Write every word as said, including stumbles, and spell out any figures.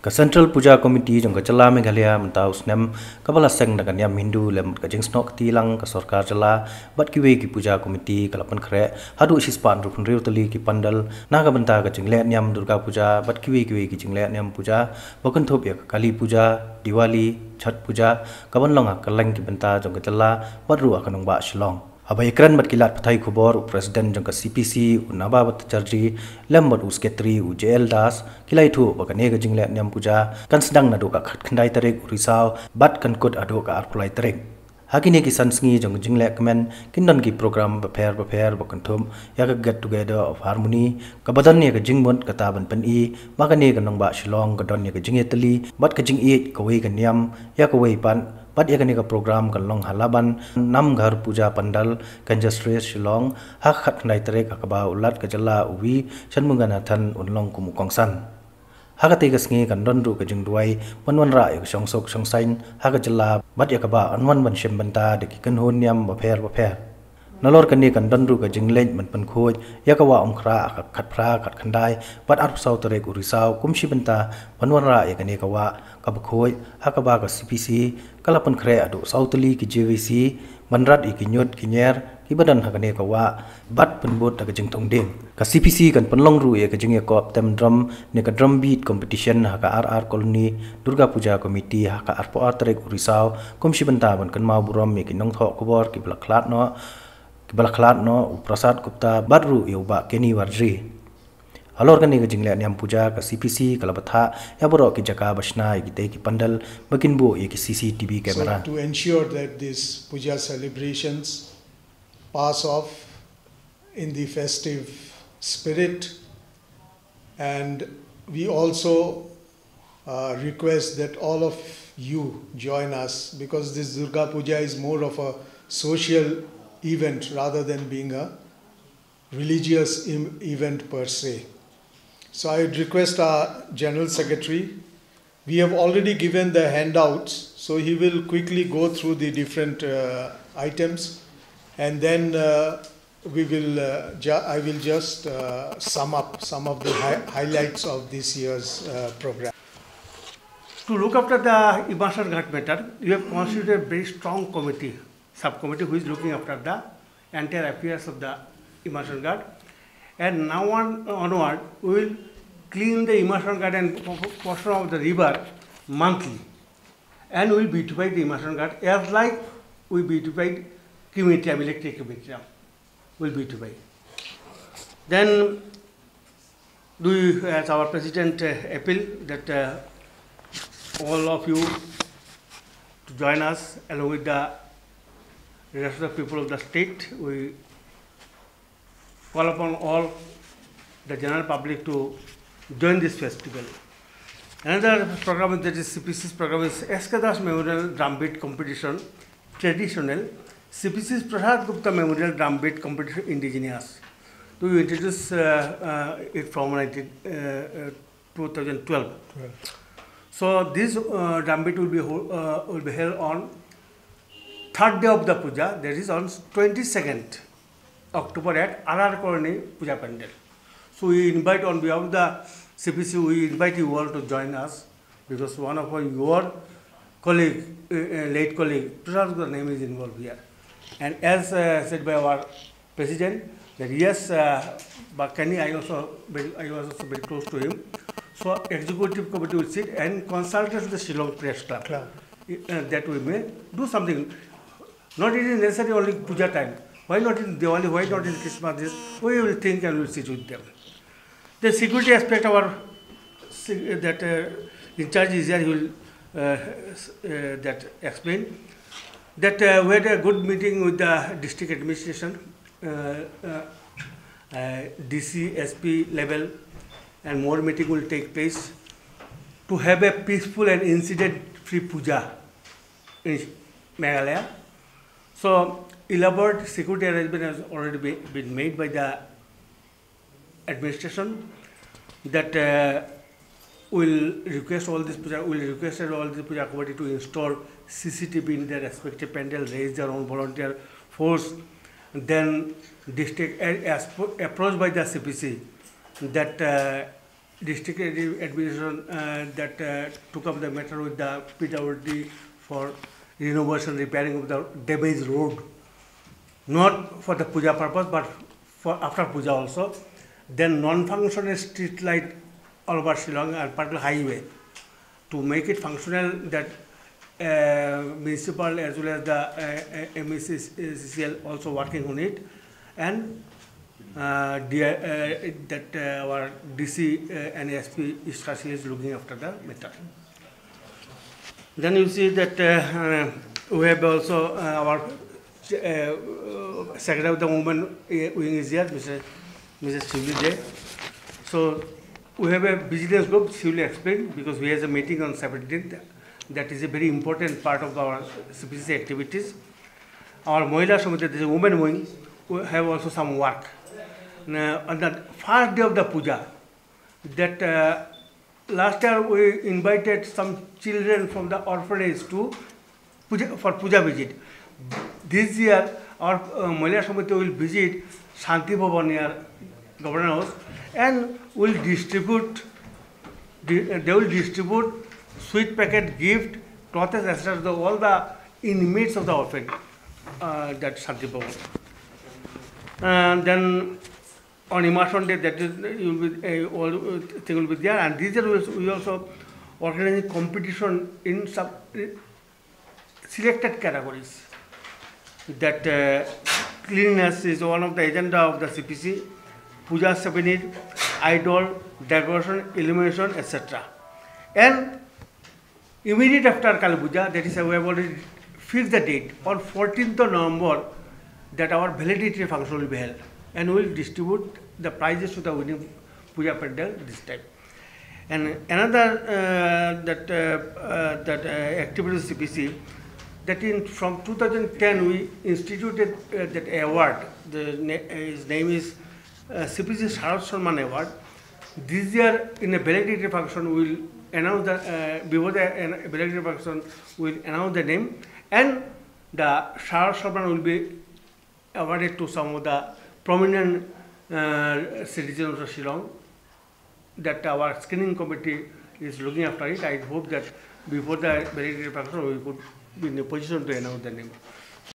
Ka Central Puja Committee jong ka Jala Meghalaya mentau snem kabala seng dagan yam Hindu lem ka jing snok tilang ka Sarkar Jala bat kiwe ki Puja Committee kalapan khre hadu sispan ru khun riu tali ki pandal naga benta ka jingle nyam Durga Puja bat kiwe kiwe ki jingle nyam puja bokan thop ya Kali Puja Diwali Chhat Puja kaban longa ka leng ki benta jong ka Jala bat ru akanong ba Shillong Abai kran bat kilat pathai khubor Presiden jong ka C P C unaba bat charji lembat usketri u J L Das kilai thu bakane ga jingle nyam puja kan sedang nadu ka khat khandai tarek urisau bat kan kut adu ka arpulai tarek hakine ki sansngi jong jingle kemen kindon ki program befer befer bakan thum ya ka get together of harmony ka badan ne ka jingmon ka taban pen i makane ka nongba Shillong ka don ne ka jingetali bat ka jing i ka wei ka nyam ya ka wei pan Bat yakani ka program kan long halaban nam ghar puja pandal kan jastre Shillong hak khat nai tere ka ba ulat ka Jala uwi chanmungana than unlong kumu kongsan hakate ka sngi kan don ru ka jingduai wanwan ra ek songsok songsain hak Jala bat yakaba anwan ban shem banta de ki kan hon yam ba pher ba pher nalor kan ni kan don ru ka jingleng man pan khoj yakawa omkhra ka khat phra khat khandai bat ar sau tere ku risau kumshi banta wanwan ra yakani ka wa ka khoj hakaba ka C P C kalapan khre adu sautali ki J V C manrat ikinyot kinyer ki badan hakane ka wa bat penbot ka jing thong ding ka C P C kan panlong ru e ka jing ko tem drum ne ka drum beat competition ha ka R R colony Durga Puja committee ha ka R P R tarek urisau komshi banta ban kan mau buram me ki nong tho khobor ki blaklat no ki blaklat no Prasad Gupta badru yoba Kenny Wardri Alor kan ni ka jingle nyam puja ka C P C kalabatha ya boro ki jaka basna ki te ki pandal bakin bo ye ki C C T V camera so to ensure that these puja celebrations pass off in the festive spirit and we also uh, request that all of you join us because this Durga Puja is more of a social event rather than being a religious event per se. So I would request our General Secretary, we have already given the handouts, so he will quickly go through the different uh, items and then uh, we will, uh, I will just uh, sum up some of the hi highlights of this year's uh, program. To look after the Immersion Ghat matter, you have constituted a very strong committee, subcommittee who is looking after the entire affairs of the Immersion Ghat. And now on onward, we will clean the Immersion Ghat and portion of the river monthly. And we will beautify the Immersion Ghat as like we beautified Kimitiam, electric Kimitiam. We will beautify. Then, do you, as our President uh, appeal that uh, all of you to join us along with the rest of the people of the state. We call upon all the general public to join this festival. Another program that is C P C's program is Eskadas Memorial Drum Beat Competition, traditional. C P C's Prasad Gupta Memorial Drum Beat Competition, indigenous. To so introduce uh, uh, it from nineteen, uh, uh, twenty twelve. So this uh, drum beat will be uh, will be held on third day of the puja, that is on twenty-second October at R R Colony Puja Pandal. So we invite on behalf of the C P C, we invite you all to join us because one of our, your colleague, uh, uh, late colleague, Prasad name is involved here. And as uh, said by our president, that yes, uh, but Kenny, I also I was also very close to him. So executive committee will sit and consult with the Shillong Press Club uh, that we may do something. Not it is necessary only puja time. Why not in Diwali? Why not in Christmas? This we will think and we will sit with them. The security aspect of our that uh, in charge is here. He will uh, uh, that explain. That uh, we had a good meeting with the district administration, uh, uh, uh, D C, S P level, and more meeting will take place to have a peaceful and incident-free puja in Meghalaya. So, elaborate security arrangement has already be, been made by the administration that uh, will request all this puja, will request all this puja committee to install C C T V in their respective pandal, raise their own volunteer force. Then district as approached by the C P C that uh, district administration uh, that uh, took up the matter with the P W D for renovation, repairing of the damaged road, not for the puja purpose, but for after puja also. Then non-functional street light all over Shillong and Patal Highway, to make it functional, that uh, municipal as well as the uh, M E C C L also working on it, and uh, the, uh, that uh, our D C uh, and S P East is looking after the matter. Then you see that uh, we have also uh, our uh, Secretary of the Women Wing is here, Missus Missus Shivli Day. So we have a business group, she will explain, because we have a meeting on seventeenth. That is a very important part of our C P C activities. Our Mohila Samiti, that is a women wing, we have also some work. Now, on the first day of the puja, that uh, last year we invited some children from the orphanage to puja, for puja visit. This year, our uh, Mohila Samiti will visit Shanti Bhavan near Governor House, and will distribute, they will distribute sweet packet, gift, clothes, et cetera, all the inmates of the orphanage, uh, that Shanti Bhavan. And then on Immersion Day, that is, you will be, uh, all uh, thing will be there. And this year we also organize competition in some uh, selected categories. That uh, cleanliness is one of the agenda of the C P C, puja souvenir, idol, decoration, illumination, et cetera. And immediate after Kali Puja, that is, we have already fixed the date, on fourteenth of November, that our validity function will be held, and we will distribute the prizes to the winning puja pandal this time. And another uh, that uh, uh, that uh, activity of C P C, that in from two thousand ten we instituted uh, that award. The na his name is uh, C P C Sharad Samman Award. This year, in a validity function, we will announce the uh, before the uh, validity function, we will announce the name, and the Sharad Samman will be awarded to some of the prominent uh, citizens of Shillong. That our screening committee is looking after it. I hope that before the validity function, we could be in a position to announce the name.